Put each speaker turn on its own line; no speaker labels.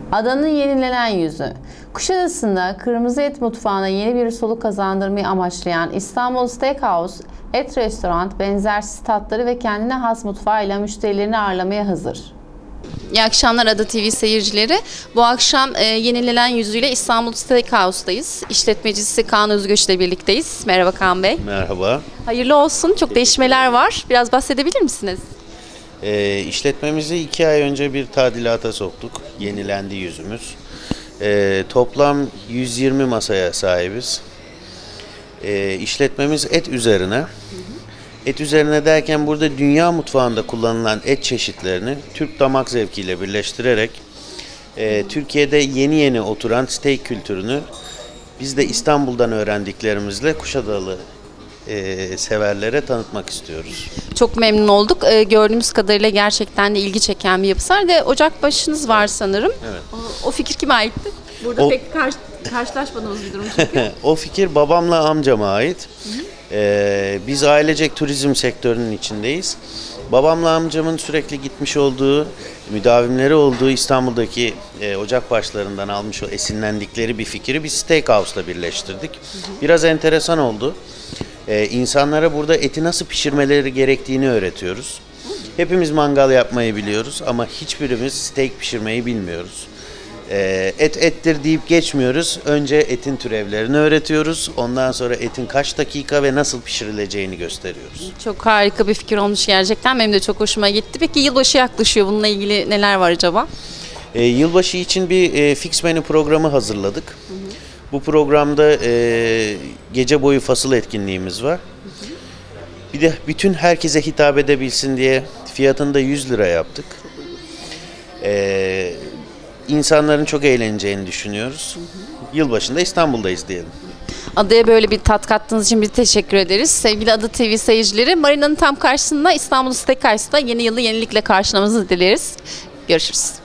Adanın yenilenen yüzü. Kuşadası'nda kırmızı et mutfağına yeni bir soluk kazandırmayı amaçlayan İstanbul Steakhouse, et restoran, benzersiz tatları ve kendine has mutfağıyla müşterilerini ağırlamaya hazır. İyi akşamlar Ada TV seyircileri. Bu akşam yenilenen yüzüyle İstanbul Steakhouse'dayız. İşletmecisi Kaan Özgöç ile birlikteyiz. Merhaba Kaan Bey.
Merhaba.
Hayırlı olsun. Çok değişmeler var. Biraz bahsedebilir misiniz?
İşletmemizi 2 ay önce bir tadilata soktuk. Yenilendi yüzümüz. Toplam 120 masaya sahibiz. İşletmemiz et üzerine. Et üzerine derken burada dünya mutfağında kullanılan et çeşitlerini Türk damak zevkiyle birleştirerek Türkiye'de yeni oturan steak kültürünü biz de İstanbul'dan öğrendiklerimizle Kuşadalı severlere tanıtmak istiyoruz.
Çok memnun olduk. Gördüğümüz kadarıyla gerçekten de ilgi çeken bir yapısı var ve ocakbaşınız var sanırım.
Evet.
O fikir kime aitti? Burada pek karşılaşmadığımız bir durum çünkü.
O fikir babamla amcama ait. Biz ailecek turizm sektörünün içindeyiz. Babamla amcamın sürekli gitmiş olduğu, müdavimleri olduğu İstanbul'daki ocakbaşlarından almış o esinlendikleri bir fikri biz Steakhouse'la birleştirdik. Biraz enteresan oldu. İnsanlara burada eti nasıl pişirmeleri gerektiğini öğretiyoruz. Hepimiz mangal yapmayı biliyoruz ama hiçbirimiz steak pişirmeyi bilmiyoruz. Et ettir deyip geçmiyoruz. Önce etin türevlerini öğretiyoruz. Ondan sonra etin kaç dakika ve nasıl pişirileceğini gösteriyoruz.
Çok harika bir fikir olmuş gerçekten. Benim de çok hoşuma gitti. Peki yılbaşı yaklaşıyor. Bununla ilgili neler var acaba?
Yılbaşı için bir fix menü programı hazırladık. Bu programda gece boyu fasıl etkinliğimiz var. Bir de bütün herkese hitap edebilsin diye fiyatını da 100 lira yaptık. İnsanların çok eğleneceğini düşünüyoruz. Yılbaşında İstanbul'dayız diyelim.
Adaya böyle bir tat kattığınız için biz teşekkür ederiz. Sevgili Ada TV seyircileri, marinanın tam karşısında İstanbul Steakhouse'da yeni yılı yenilikle karşılamanızı dileriz. Görüşürüz.